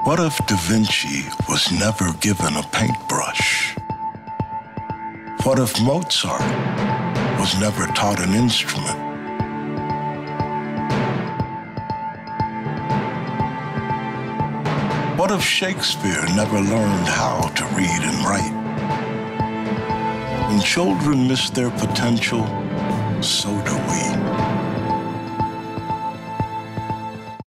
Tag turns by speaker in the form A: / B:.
A: What if Da Vinci was never given a paintbrush? What if Mozart was never taught an instrument? What if Shakespeare never learned how to read and write? When children miss their potential, so do we.